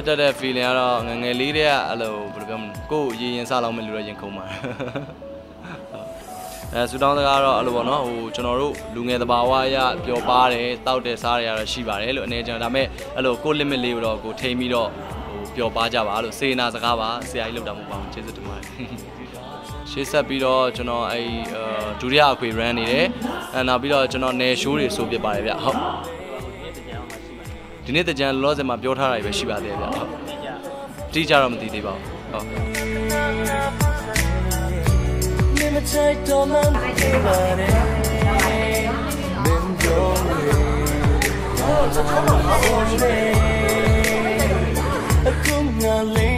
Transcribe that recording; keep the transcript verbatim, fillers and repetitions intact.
တက်တဲ့ feeling ကတော့ငငယ်လေးတွေကအဲ့လိုဘယ်လိုပြောမလဲကိုယ်ရေရင်စားလောက်မဲ့လူတွေရင်ခုန်ပါအဲဆူတောင်းစကားတော့အဲ့လိုပေါ့နော်ဟိုကျွန်တော်တို့လူငယ်တဘာဝအရပျော်ပါတယ်တောက်တယ်စားရရတော့ရှိပါတယ်လို့အနေကျွန်တော်ဒါပေမဲ့အဲ့လိုကို limit လေးကိုတော့ကိုထိန်းပြီးတော့ဟိုပျော်ပါကြပါလို့စေနာစကားပါဆရာကြီးလောက်တာမဟုတ်ပါဘူးကျေးဇူးတင်ပါတယ်ရှေ့ဆက်ပြီးတော့ကျွန်တော်အဲ့ဒုတိယအခွေ run နေတယ်အဲနောက်ပြီးတော့ကျွန်တော်နယ် show တွေဆိုပြပါတယ်ဗျဟုတ်ဒီနေ့တကြံလောဆယ်မှာပြောထားတာပဲရှိပါသေးတယ်ဗျဟုတ်တိကျတော့မသိသေးပါဘူးဟုတ် Take all my body, then go away. I couldn't